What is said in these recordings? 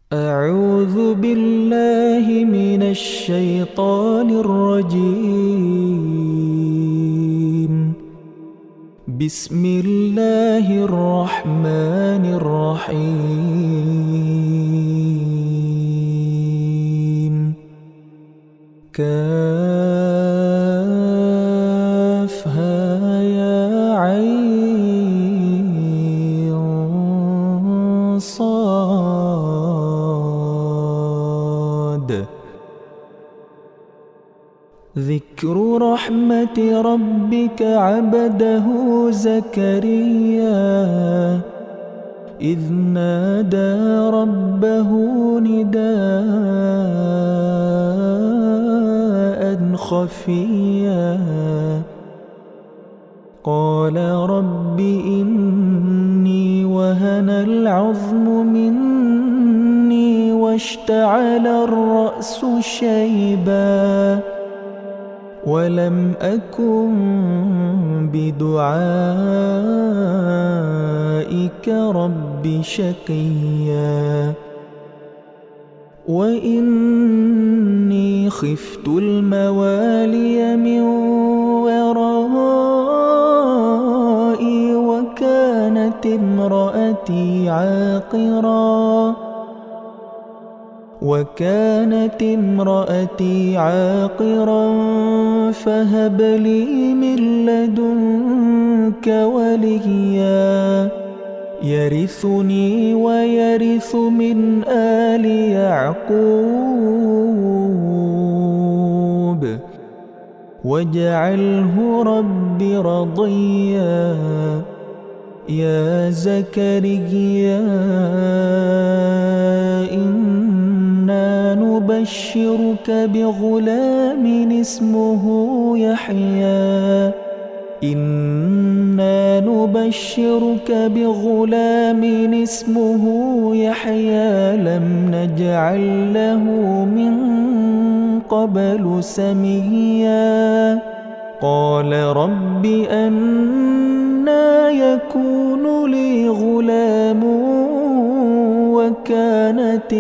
أعوذ بالله من الشيطان الرجيم. بسم الله الرحمن الرحيم. كافها يا عين صاد. ذكر رحمة ربك عبده زكريا إذ نادى ربه نداء خفيا قال رب إني وهن العظم مني واشتعل الرأس شيبا ولم أكن بدعائك رب شقيا وإني خفت الموالي من ورائي وكانت امرأتي عاقرا فهب لي من لدنك وليا يرثني ويرث من آل يعقوب واجعله رب رضيا. يا زكريا إنا نبشرك بغلام اسمه يحيى لم نجعل له من قبل سميا. قال رب أنى يكون لي غلام وكانت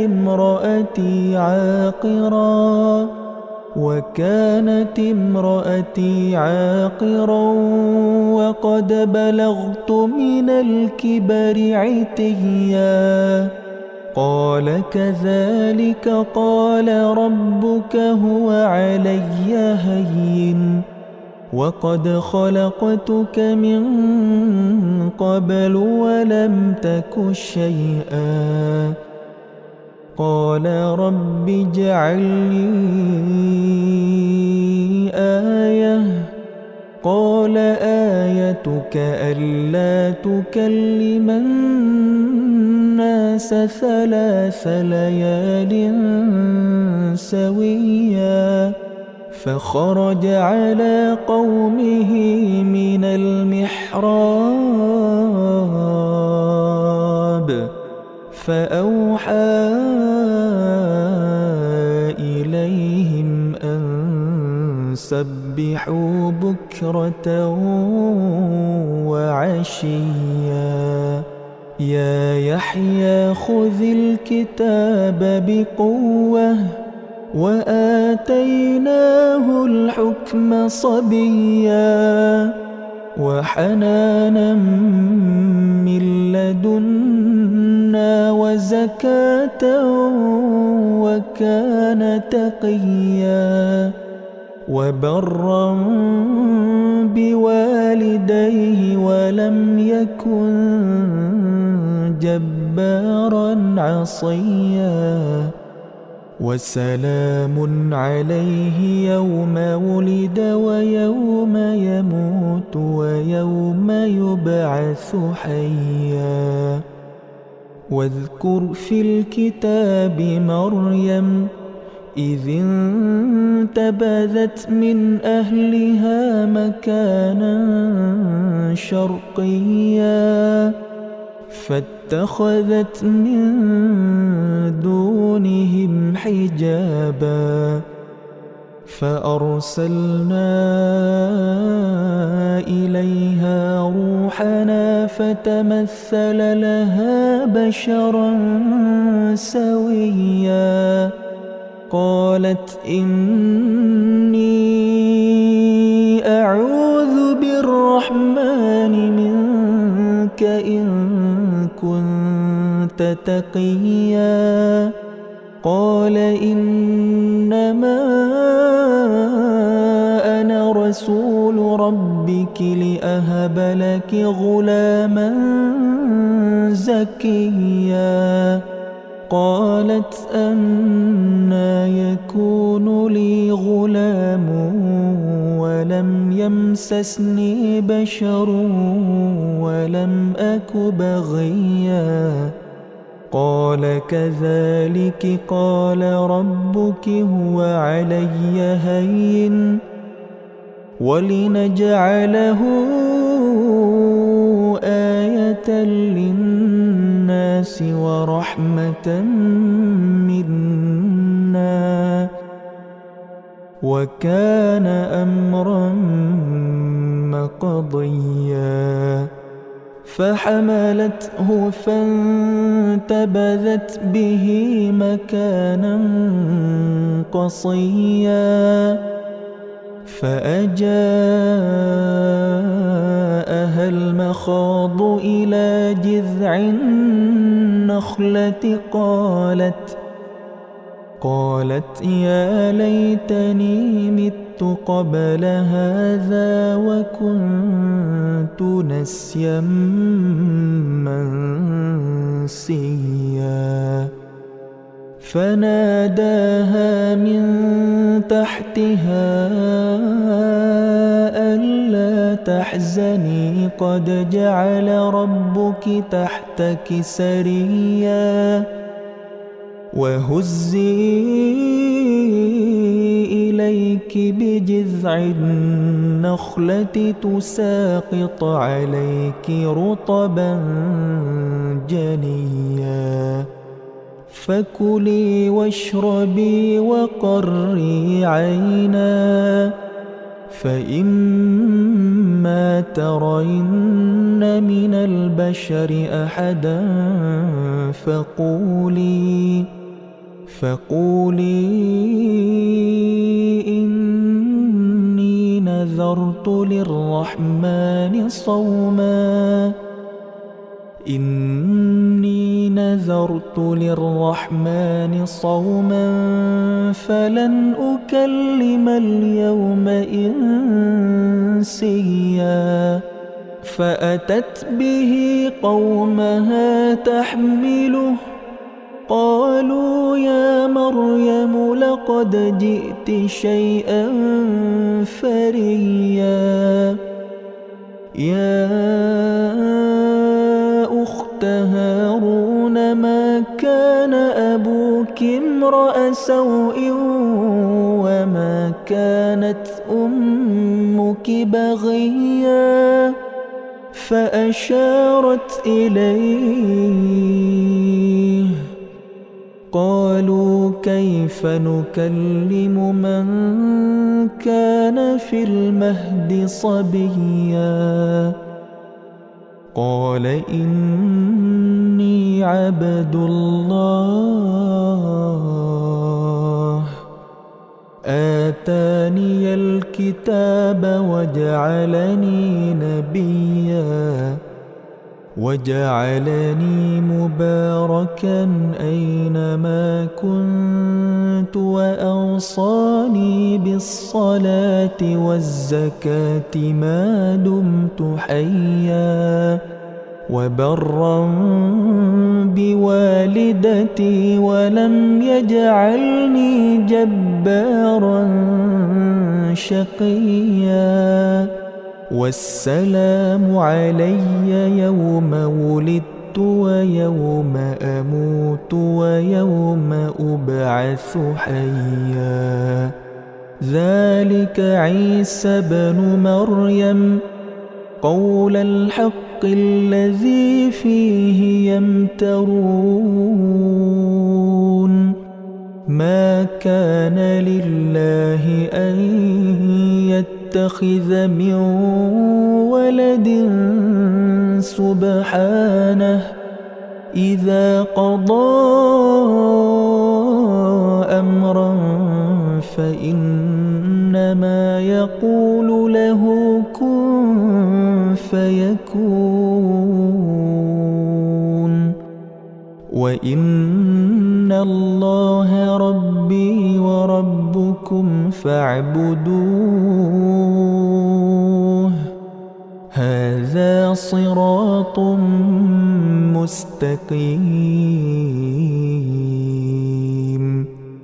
امرأتي عاقرا وقد بلغت من الكبر عتيا. قال كذلك قال ربك هو علي هين وقد خلقتك من قبل ولم تك شيئا. قال رب اجعل لي آية. قال آيتك ألا تكلم الناس 3 ليال سويا. فخرج على قومه من المحراب فأوحى إليهم أن سبحوا بكرة وعشيا. يا يحيى خذ الكتاب بقوة وآتيناه الحكم صبيا وحنانا من لدنا وزكاة وكان تقيا وبرا بوالديه ولم يكن جبارا عصيا. وسلام عليه يوم ولد ويوم يموت ويوم يبعث حيا. واذكر في الكتاب مريم إذ انتبذت من أهلها مكانا شرقيا فاتخذت من دونهم حجابا فأرسلنا إليها روحنا فتمثل لها بشرا سويا قالت إني أعوذ بالرحمن منك إن كنت تقيا قال إنما أنا رسول ربك لأهب لك غلاما زكيا قالت أنى يكون لي غلام ولم يمسسني بشر ولم أك بغيا قال كذلك قال ربك هو علي هين ولنجعله آية للناس ورحمة منا وكان أمرا مقضيا فحملته فانتبذت به مكانا قصيا فأجاءها المخاض إلى جذع النخلة قالت يا ليتني مت قبل هذا وكنت نسيا منسيا فناداها من تحتها ألا تحزني قد جعل ربك تحتك سريا وهزي إليك بجذع النخلة تساقط عليك رطبا جنيا فكلي واشربي وقري عينا فإما ترين من البشر أحدا فقولي إني نذرت للرحمن صوما فلن أكلم اليوم إنسيا فأتت به قومها تحمله قالوا يا مريم لقد جئت شيئا فريا يا أخت هارون ما كان أبوك امرأ سوء وما كانت أمك بغيا فأشارت إليه قالوا كيف نكلم من كان في المهد صبيا قال إني عبد الله آتاني الكتاب وجعلني نبيا وجعلني مباركا أينما كنت وأوصاني بالصلاة والزكاة ما دمت حيا وبرا بوالدتي ولم يجعلني جبارا شقيا والسلام علي يوم ولدت ويوم أموت ويوم أبعث حيا ذلك عيسى بن مريم قول الحق الذي فيه يمترون ما كان كان لله أن يتخذ من ولد سبحانه إذا قضى أمرا فإنما يقول له كن فيكون وإن الله ربي وربكم فاعبدوه هذا صراط مستقيم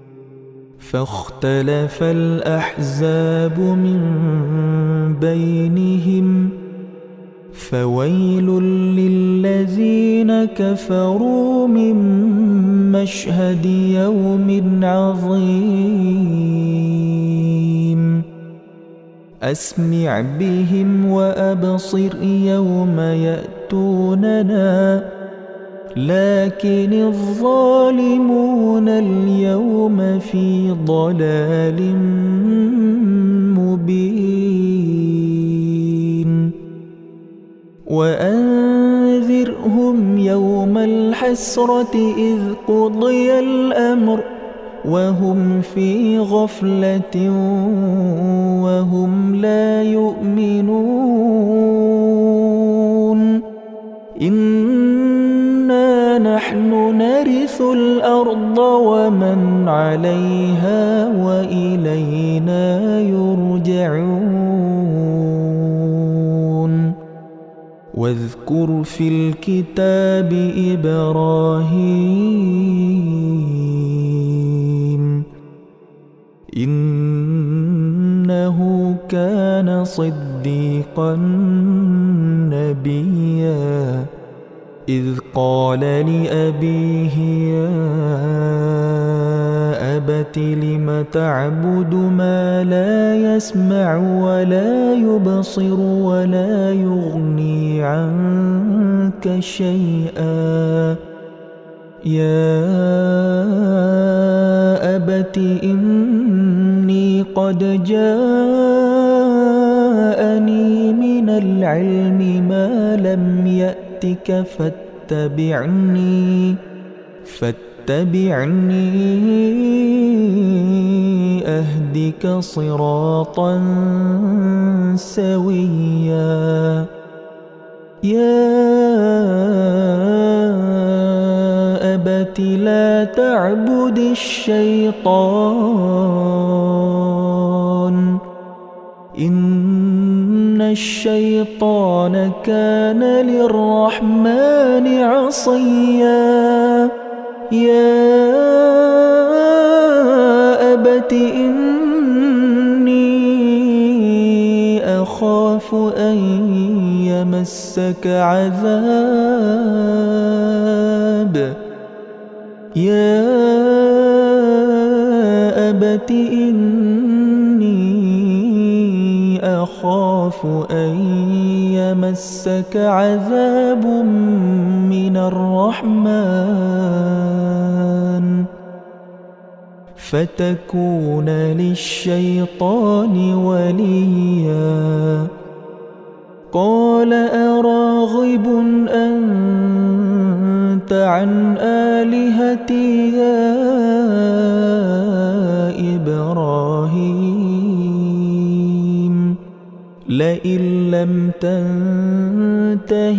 فاختلف الأحزاب من بينهم فويل للذين كفروا من مشهد يوم عظيم أسمع بهم وأبصر يوم يأتوننا لكن الظالمون اليوم في ضلال مبين وأنذرهم يوم الحسرة إذ قضي الأمر وهم في غفلة وهم لا يؤمنون إنا نحن نرث الأرض ومن عليها وإلينا يرجعون واذكر في الكتاب إبراهيم إنه كان صديقا نبيا إذ قال لأبيه يا أبت لم تعبد ما لا يسمع ولا يبصر ولا يغني عنك شيئا يا أبت إني قد جاءني من العلم ما لم يأتك فاتبعني أهدك صراطا سويا يا أبت لا تعبد الشيطان إن الشيطان كان للرحمن عصيا يا أبت إني أخاف أن يمسك عذاب يا أبت إني أخاف أن يمسك عذاب من الرحمن فتكون للشيطان وليا قال أراغب أنت عن آلهتي يا إبراهيم لئن لم تنته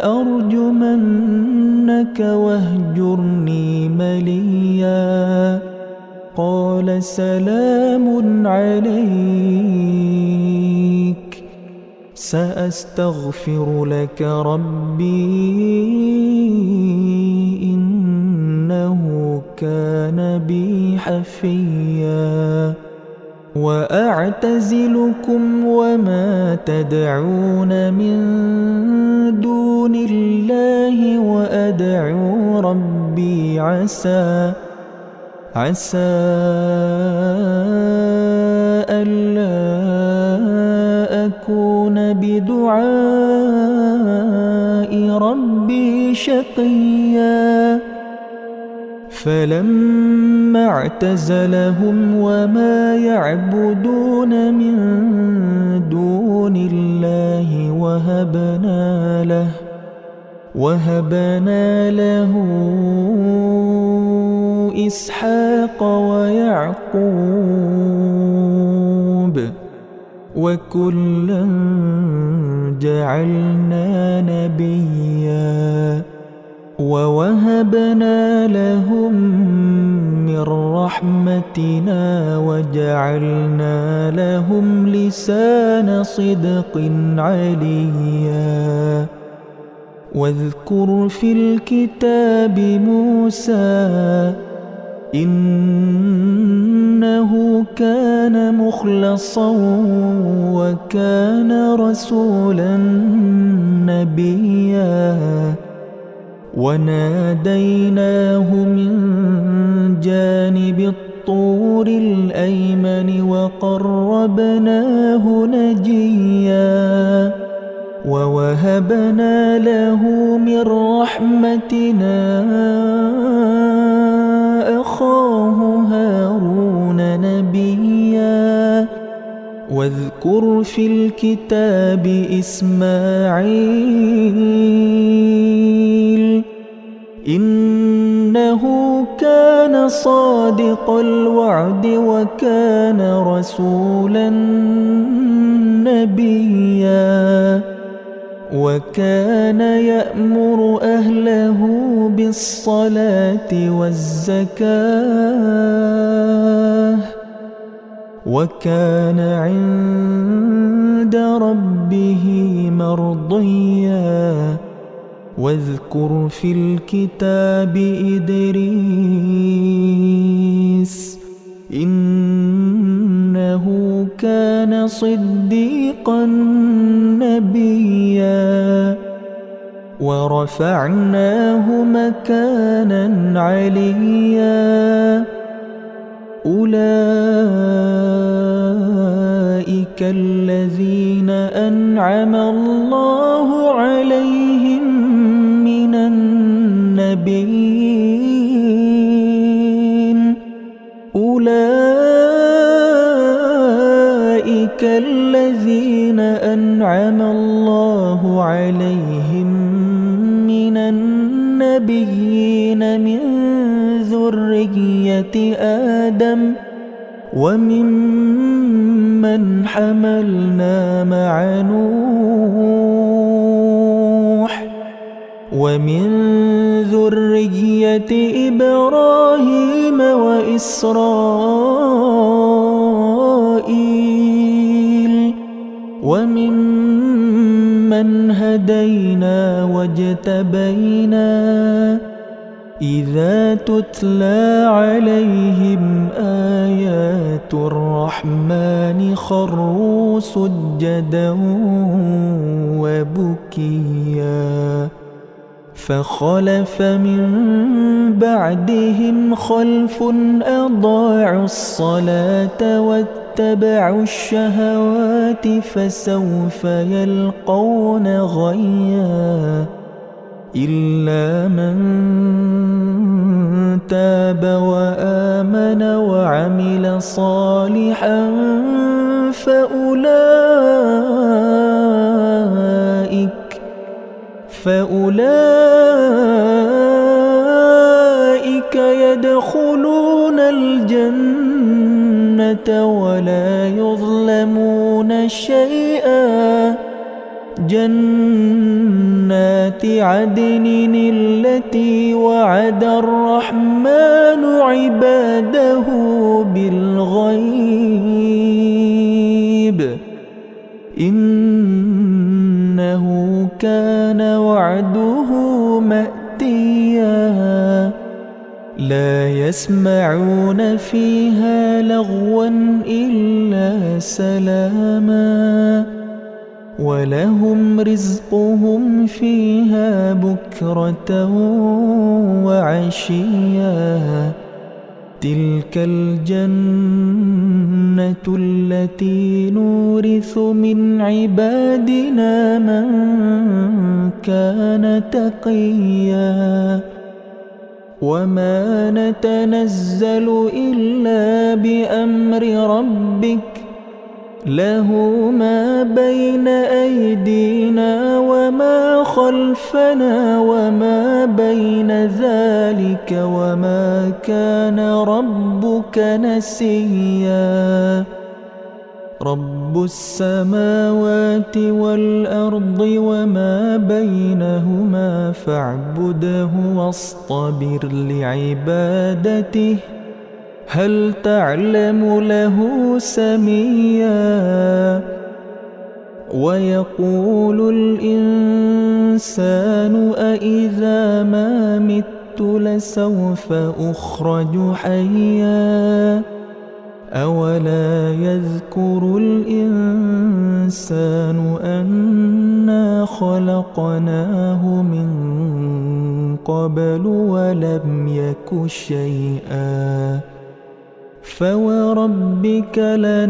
لأرجمنك واهجرني مليا قال سلام عليك سأستغفر لك ربي إنه كان بي حفيا وأعتزلكم وما تدعون من دون الله وأدعو ربي عسى ألا أكون بدعاء ربي شقيا فلما اعتزلهم وما يعبدون من دون الله وهبنا له إسحاق ويعقوب وكلا جعلنا نبيا ووهبنا لهم من رحمتنا وجعلنا لهم لسان صدق عليا واذكر في الكتاب موسى إنه كان مخلصا وكان رسولا نبيا وناديناه من جانب الطور الأيمن وقربناه نجيا ووهبنا له من رحمتنا أخاه هارون نبيا واذكر في الكتاب إسماعيل إنه كان صادق الوعد وكان رسولا نبيا وكان يأمر أهله بالصلاة والزكاة وكان عند ربه مرضيا واذكر في الكتاب إدريس إنه كان صديقا نبيا ورفعناه مكانا عليا أولئك الذين أنعم الله عليهم من النبيين أولئك الذين أنعم الله عليهم من النبيين من ذرية آدم وممن حملنا مع نوح ومن ذرية إبراهيم وإسرائيل وممن هدينا واجتبينا إذا تتلى عليهم آيات الرحمن خروا سجدا وبكيا فخلف من بعدهم خلف أضاعوا الصلاة واتبعوا الشهوات فسوف يلقون غيا إلا من تاب وآمن وعمل صالحا فأولئك يدخلون الجنة ولا يظلمون شيئا جنات عدن التي وعد الرحمن عباده بالغيب إنه كان وعده مأتيا لا يسمعون فيها لغوا إلا سلاما ولهم رزقهم فيها بكرة وعشيا تلك الجنة التي نورث من عبادنا من كان تقيا وما نتنزل إلا بأمر ربك له ما بين أيدينا وما خلفنا وما بين ذلك وما كان ربك نسيا رب السماوات والأرض وما بينهما فاعبده واصطبر لعبادته هل تعلم له سميا ويقول الإنسان أإذا ما مت لسوف أخرج حيا أولا يذكر الإنسان أنا خلقناه من قبل ولم يك شيئا فوربك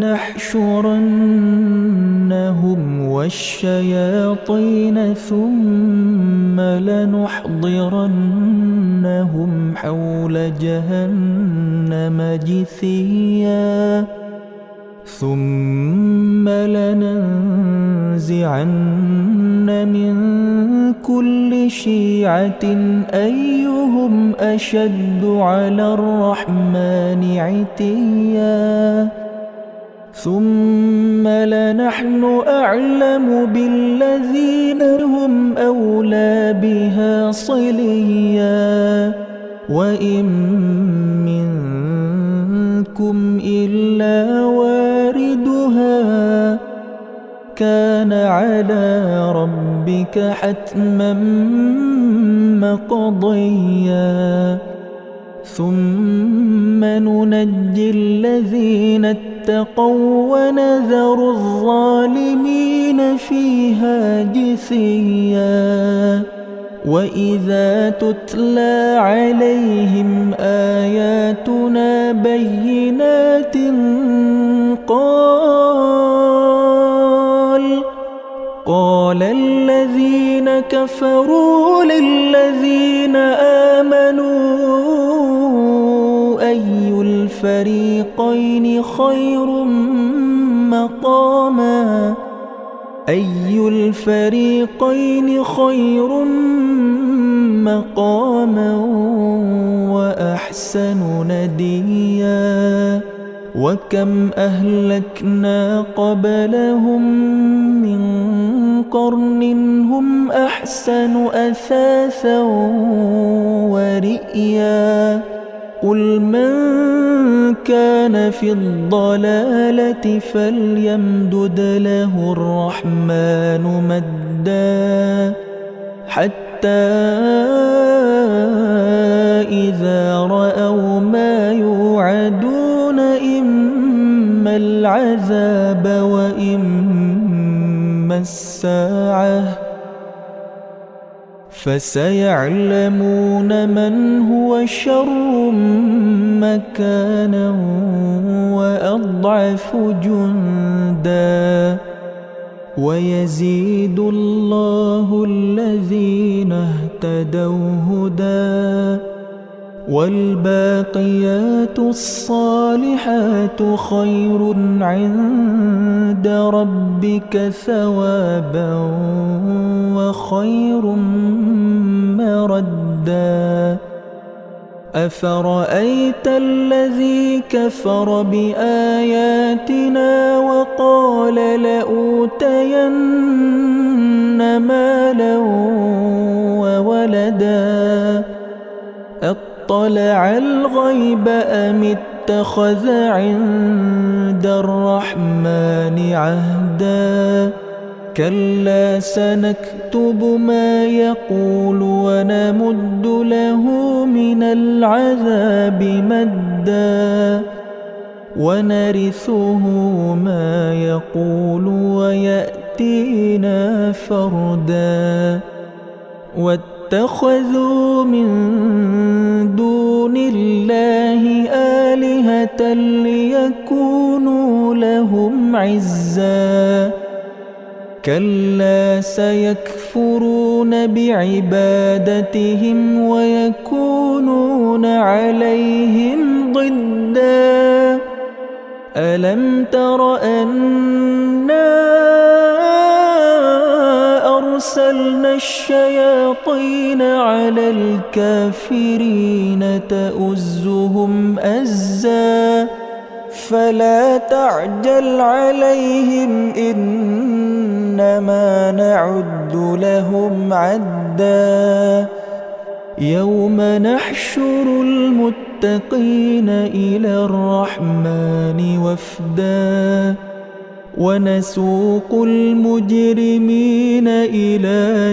لنحشرنهم والشياطين ثم لنحضرنهم حول جهنم جثيا ثم لننزعن من كل شيعة أيهم أشد على الرحمن عتيا ثم لنحن أعلم بالذين هم أولى بها صليا وإن منكم إلا واردها كان على ربك حتما مقضيا ثم ننجي الذين اتقوا ونذر الظالمين فيها جثيا وإذا تتلى عليهم آياتنا بينات قال الذين كفروا للذين آمنوا أي الفريقين خير مقاما وأحسن نديا وكم أهلكنا قبلهم من قرن هم أحسن أثاثا ورئيا قل من كان في الضلالة فليمدد له الرحمن مدا حتى إذا رأوا ما يوعدون إما العذاب وإما الساعة فسيعلمون من هو شر مكانا وأضعف جندا ويزيد الله الذين اهتدوا هدى والباقيات الصالحات خير عند ربك ثوابا وخير مردا أفرأيت الذي كفر بآياتنا وقال لأوتين مالا وولدا اطلع الغيب أم اتخذ عند الرحمن عهدا كلا سنكتب ما يقول ونمد له من العذاب مدا ونرثه ما يقول ويأتينا فردا واتخذوا من دون الله آلهة ليكونوا لهم عزا كلا سيكفرون بعبادتهم ويكونون عليهم ضدا ألم تر أنا أرسلنا الشياطين على الكافرين تؤزهم أزا فلا تعجل عليهم إنما نعد لهم عدا يوم نحشر المتقين إلى الرحمن وفدا ونسوق المجرمين إلى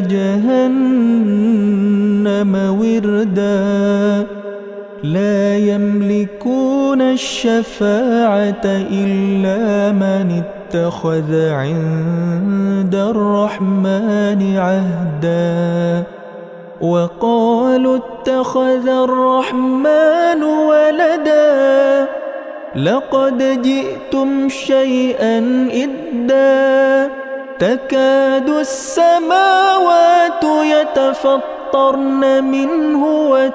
جهنم وردا لا يملكون الشفاعة إلا من اتخذ عند الرحمن عهدا وقالوا اتخذ الرحمن ولدا لقد جئتم شيئا إدا تكاد السماوات يتفطرن منه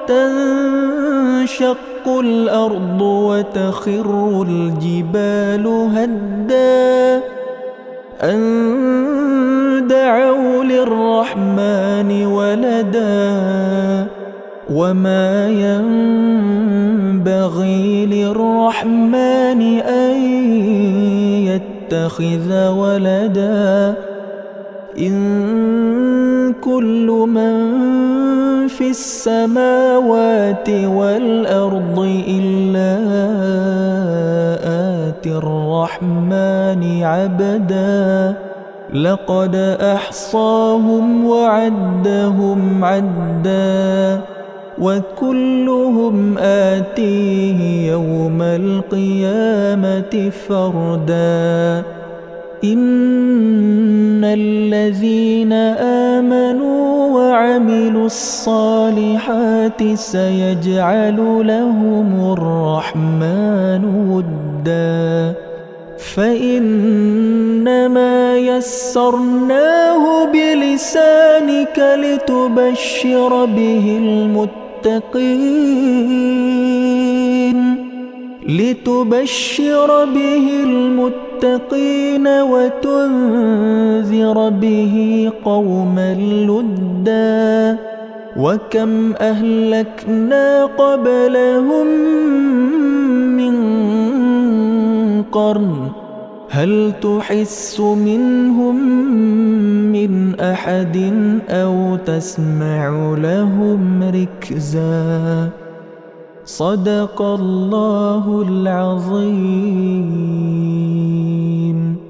وتنشق الأرض وتخر الجبال هدا أن دعوا للرحمن ولدا وما ينبغي للرحمن أن يتخذ ولدا إن كل من في السماوات والأرض إلا آتي الرحمن عبدا لقد أحصاهم وعدهم عدا وكلهم آتيه يوم القيامة فردا إن الذين آمنوا وعملوا الصالحات سيجعل لهم الرحمن ودا فإنما يسرناه بلسانك لتبشر به المتقين وتنذر به قوما لدا وكم أهلكنا قبلهم من قرن هل تحس منهم من أحد أو تسمع لهم ركزا صدق الله العظيم.